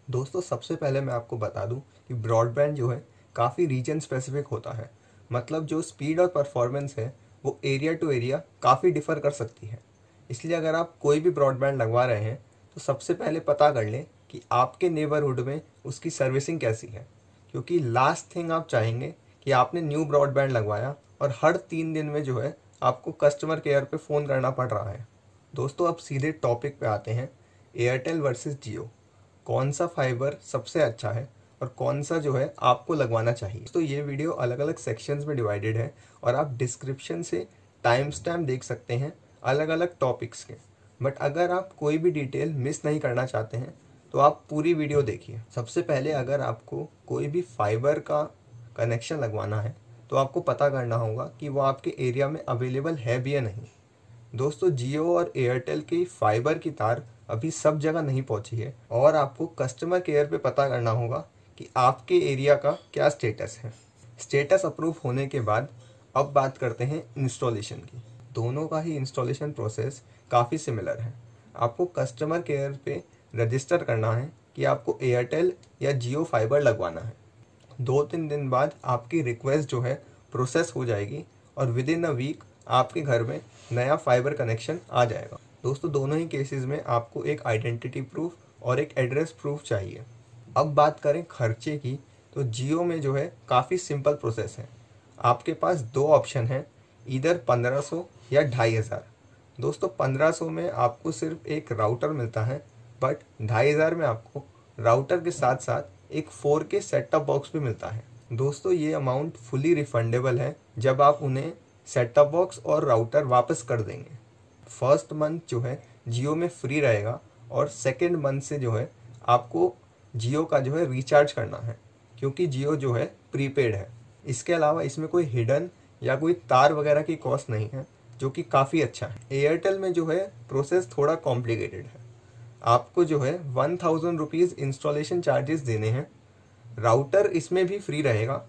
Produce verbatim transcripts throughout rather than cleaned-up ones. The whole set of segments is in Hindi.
दोस्तों सबसे पहले मैं आपको बता दूं कि ब्रॉडबैंड जो है काफ़ी रीजन स्पेसिफिक होता है। मतलब जो स्पीड और परफॉर्मेंस है वो एरिया टू एरिया काफ़ी डिफ़र कर सकती है। इसलिए अगर आप कोई भी ब्रॉडबैंड लगवा रहे हैं तो सबसे पहले पता कर लें कि आपके नेबरहुड में उसकी सर्विसिंग कैसी है, क्योंकि लास्ट थिंग आप चाहेंगे कि आपने न्यू ब्रॉडबैंड लगवाया और हर तीन दिन में जो है आपको कस्टमर केयर पे फ़ोन करना पड़ रहा है। दोस्तों अब सीधे टॉपिक पे आते हैं, एयरटेल वर्सेस जियो। कौन सा फाइबर सबसे अच्छा है और कौन सा जो है आपको लगवाना चाहिए। तो ये वीडियो अलग अलग सेक्शंस में डिवाइडेड है और आप डिस्क्रिप्शन से टाइम स्टैम्प देख सकते हैं अलग अलग टॉपिक्स के। बट अगर आप कोई भी डिटेल मिस नहीं करना चाहते हैं तो आप पूरी वीडियो देखिए। सबसे पहले अगर आपको कोई भी फाइबर का कनेक्शन लगवाना है तो आपको पता करना होगा कि वो आपके एरिया में अवेलेबल है भी या नहीं। दोस्तों जियो और एयरटेल की फाइबर की तार अभी सब जगह नहीं पहुंची है और आपको कस्टमर केयर पे पता करना होगा कि आपके एरिया का क्या स्टेटस है। स्टेटस अप्रूव होने के बाद अब बात करते हैं इंस्टॉलेशन की। दोनों का ही इंस्टॉलेशन प्रोसेस काफ़ी सिमिलर है। आपको कस्टमर केयर पे रजिस्टर करना है कि आपको एयरटेल या जियो फाइबर लगवाना है। दो तीन दिन बाद आपकी रिक्वेस्ट जो है प्रोसेस हो जाएगी और विद इन अ वीक आपके घर में नया फाइबर कनेक्शन आ जाएगा। दोस्तों दोनों ही केसेस में आपको एक आइडेंटिटी प्रूफ और एक एड्रेस प्रूफ चाहिए। अब बात करें खर्चे की तो जियो में जो है काफ़ी सिंपल प्रोसेस है। आपके पास दो ऑप्शन हैं, इधर पंद्रह सौ या ढाई हज़ार। दोस्तों पंद्रह सौ में आपको सिर्फ एक राउटर मिलता है, बट ढाई हज़ार में आपको राउटर के साथ साथ एक फोर के सेट टॉप बॉक्स भी मिलता है। दोस्तों ये अमाउंट फुली रिफंडेबल है जब आप उन्हें सेट टॉप बॉक्स और राउटर वापस कर देंगे। फर्स्ट मंथ जो है जियो में फ्री रहेगा और सेकेंड मंथ से जो है आपको जियो का जो है रिचार्ज करना है, क्योंकि जियो जो है प्रीपेड है। इसके अलावा इसमें कोई हिडन या कोई तार वगैरह की कॉस्ट नहीं है, जो कि काफ़ी अच्छा है। एयरटेल में जो है प्रोसेस थोड़ा कॉम्प्लिकेटेड है। आपको जो है one thousand rupees installation charges देने हैं। राउटर इसमें भी फ्री रहेगा,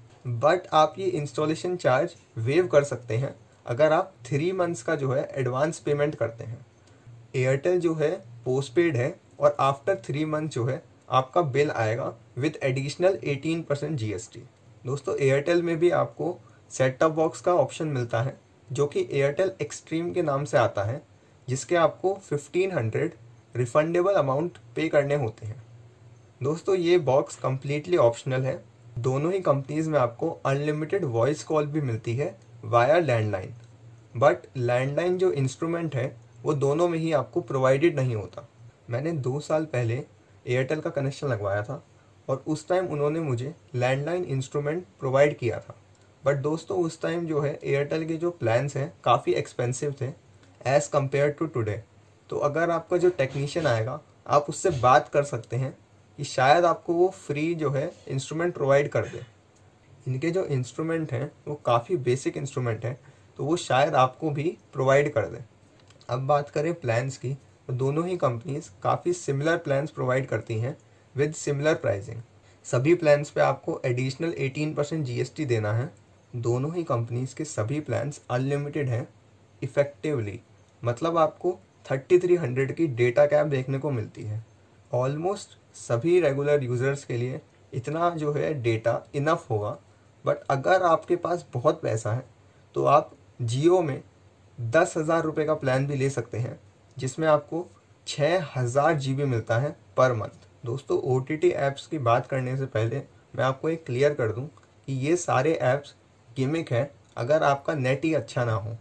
बट आप ये इंस्टॉलेशन चार्ज वेव कर सकते हैं अगर आप थ्री मंथ्स का जो है एडवांस पेमेंट करते हैं। एयरटेल जो है पोस्टपेड है और आफ्टर थ्री मंथ जो है आपका बिल आएगा with additional eighteen percent GST. दोस्तों एयरटेल में भी आपको सेट टॉप बॉक्स का ऑप्शन मिलता है, जो कि एयरटेल एक्सट्रीम के नाम से आता है, जिसके आपको फिफ्टीन हंड्रेड रिफंडेबल अमाउंट पे करने होते हैं। दोस्तों ये बॉक्स कम्प्लीटली ऑप्शनल है। दोनों ही कंपनीज में आपको अनलिमिटेड वॉइस कॉल भी मिलती है वाया लैंडलाइन, बट लैंडलाइन जो इंस्ट्रूमेंट है वो दोनों में ही आपको प्रोवाइडेड नहीं होता। मैंने दो साल पहले एयरटेल का कनेक्शन लगवाया था और उस टाइम उन्होंने मुझे लैंडलाइन इंस्ट्रूमेंट प्रोवाइड किया था, बट दोस्तों उस टाइम जो है एयरटेल के जो प्लान्स हैं काफ़ी एक्सपेंसिव थे एज़ कम्पेयर टू टुडे। तो अगर आपका जो टेक्नीशियन आएगा आप उससे बात कर सकते हैं कि शायद आपको वो फ्री जो है इंस्ट्रूमेंट प्रोवाइड कर दे। इनके जो इंस्ट्रूमेंट हैं वो काफ़ी बेसिक इंस्ट्रूमेंट हैं, तो वो शायद आपको भी प्रोवाइड कर दें। अब बात करें प्लान्स की तो दोनों ही कंपनीज काफ़ी सिमिलर प्लान्स प्रोवाइड करती हैं विद सिमिलर प्राइसिंग। सभी प्लान्स पे आपको एडिशनल एटीन परसेंट जीएसटी देना है। दोनों ही कंपनीज के सभी प्लान्स अनलिमिटेड हैं इफ़ेक्टिवली, मतलब आपको थर्टी थ्री हंड्रेड की डेटा कैप देखने को मिलती है। ऑलमोस्ट सभी रेगुलर यूज़र्स के लिए इतना जो है डेटा इनफ होगा, बट अगर आपके पास बहुत पैसा है तो आप जियो में दस हज़ार रुपये का प्लान भी ले सकते हैं, जिसमें आपको छः हज़ार जी बी मिलता है पर मंथ। दोस्तों ओ टी टी ऐप्स की बात करने से पहले मैं आपको एक क्लियर कर दूं कि ये सारे ऐप्स गिमिक है। अगर आपका नेट ही अच्छा ना हो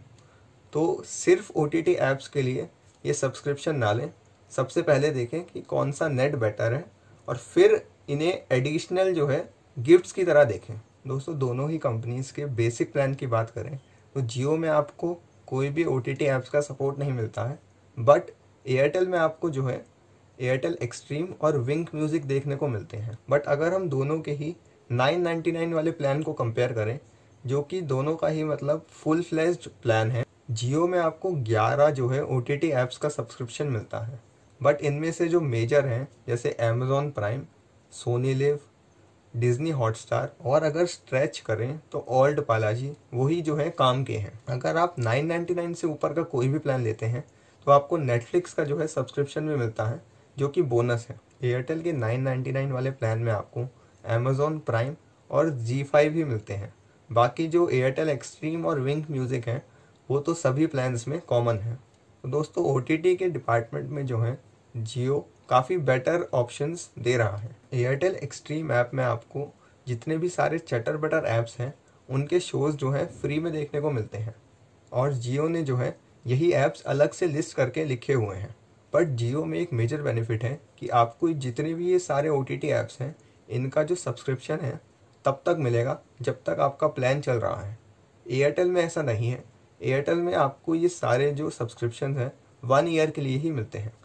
तो सिर्फ ओ टी टी ऐप्स के लिए ये सब्सक्रिप्शन ना लें। सबसे पहले देखें कि कौन सा नेट बेटर है और फिर इन्हें एडिशनल जो है गिफ्ट्स की तरह देखें। दोस्तों दोनों ही कंपनीज़ के बेसिक प्लान की बात करें तो जियो में आपको कोई भी ओ टी टी ऐप्स का सपोर्ट नहीं मिलता है, बट एयरटेल में आपको जो है एयरटेल एक्सट्रीम और विंक म्यूज़िक देखने को मिलते हैं। बट अगर हम दोनों के ही नाइन नाइन्टी नाइन वाले प्लान को कंपेयर करें, जो कि दोनों का ही मतलब फुल फ्लेज्ड प्लान है, जियो में आपको ग्यारह जो है ओ टी टी ऐप्स का सब्सक्रिप्शन मिलता है, बट इनमें से जो मेजर हैं जैसे Amazon Prime, Sony LIV, Disney Hotstar और अगर स्ट्रेच करें तो ओल्ड बालाजी, वही जो है काम के हैं। अगर आप नाइन नाइन्टी नाइन से ऊपर का कोई भी प्लान लेते हैं तो आपको नेटफ्लिक्स का जो है सब्सक्रिप्शन भी मिलता है, जो कि बोनस है। एयरटेल के नाइन नाइन्टी नाइन वाले प्लान में आपको अमेज़ॉन प्राइम और जी फाइव ही मिलते हैं। बाकी जो एयरटेल एक्सट्रीम और विंक म्यूज़िक है वो तो सभी प्लान्स में कॉमन है। तो दोस्तों ओ टी टी के डिपार्टमेंट में जो है जियो काफ़ी बेटर ऑप्शंस दे रहा है। एयरटेल एक्सट्रीम ऐप में आपको जितने भी सारे चटर बटर ऐप्स हैं उनके शोज़ जो है फ्री में देखने को मिलते हैं, और जियो ने जो है यही ऐप्स अलग से लिस्ट करके लिखे हुए हैं। बट जियो में एक मेजर बेनिफिट है कि आपको जितने भी ये सारे ओ टी टी ऐप्स हैं इनका जो सब्सक्रिप्शन है तब तक मिलेगा जब तक आपका प्लान चल रहा है। एयरटेल में ऐसा नहीं है। एयरटेल में आपको ये सारे जो सब्सक्रिप्शन हैं वन ईयर के लिए ही मिलते हैं।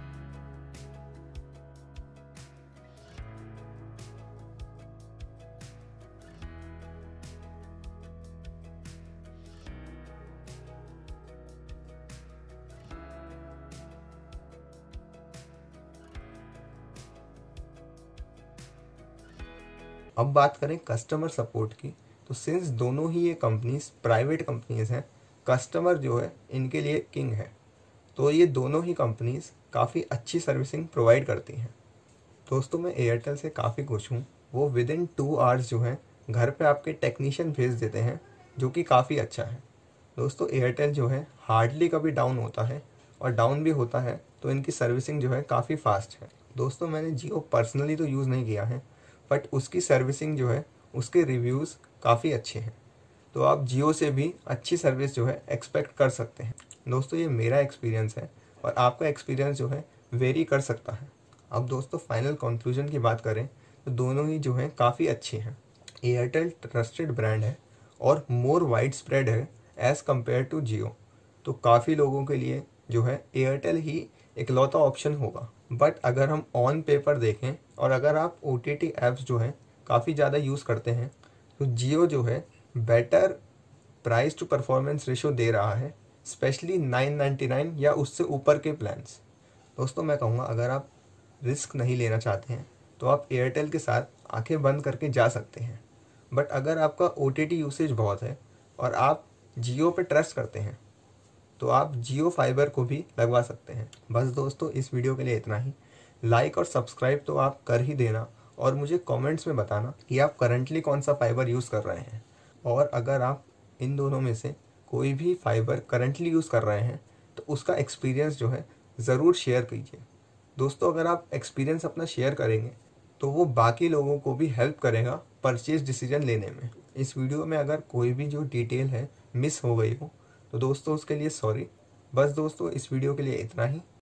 अब बात करें कस्टमर सपोर्ट की, तो सिंस दोनों ही ये कंपनीज प्राइवेट कंपनीज हैं, कस्टमर जो है इनके लिए किंग है। तो ये दोनों ही कंपनीज काफ़ी अच्छी सर्विसिंग प्रोवाइड करती हैं। दोस्तों मैं एयरटेल से काफ़ी खुश हूँ। वो विद इन टू आवर्स जो है घर पे आपके टेक्नीशियन भेज देते हैं, जो कि काफ़ी अच्छा है। दोस्तों एयरटेल जो है हार्डली कभी डाउन होता है, और डाउन भी होता है तो इनकी सर्विसिंग जो है काफ़ी फास्ट है। दोस्तों मैंने जियो पर्सनली तो यूज़ नहीं किया है, बट उसकी सर्विसिंग जो है उसके रिव्यूज़ काफ़ी अच्छे हैं। तो आप जियो से भी अच्छी सर्विस जो है एक्सपेक्ट कर सकते हैं। दोस्तों ये मेरा एक्सपीरियंस है, और आपका एक्सपीरियंस जो है वेरी कर सकता है। अब दोस्तों फाइनल कंक्लूजन की बात करें तो दोनों ही जो हैं काफ़ी अच्छे हैं। एयरटेल ट्रस्टेड ब्रांड है और मोर वाइड स्प्रेड है एज़ कम्पेयर टू जियो। तो काफ़ी लोगों के लिए जो है एयरटेल ही इकलौता ऑप्शन होगा। बट अगर हम ऑन पेपर देखें और अगर आप ओ टी टी ऐप्स जो हैं काफ़ी ज़्यादा यूज़ करते हैं, तो जियो जो है better price to performance ratio दे रहा है, स्पेशली नाइन नाइन्टी नाइन या उससे ऊपर के प्लान्स। दोस्तों मैं कहूँगा अगर आप रिस्क नहीं लेना चाहते हैं तो आप एयरटेल के साथ आंखें बंद करके जा सकते हैं। बट अगर आपका ओ टी टी यूसेज बहुत है और आप जियो पे ट्रस्ट करते हैं तो आप जियो फाइबर को भी लगवा सकते हैं। बस दोस्तों इस वीडियो के लिए इतना ही। लाइक और सब्सक्राइब तो आप कर ही देना, और मुझे कमेंट्स में बताना कि आप करंटली कौन सा फाइबर यूज़ कर रहे हैं, और अगर आप इन दोनों में से कोई भी फाइबर करंटली यूज़ कर रहे हैं तो उसका एक्सपीरियंस जो है ज़रूर शेयर कीजिए। दोस्तों अगर आप एक्सपीरियंस अपना शेयर करेंगे तो वो बाकी लोगों को भी हेल्प करेगा परचेज डिसीजन लेने में। इस वीडियो में अगर कोई भी जो डिटेल है मिस हो गई हो तो दोस्तों उसके लिए सॉरी। बस दोस्तों इस वीडियो के लिए इतना ही।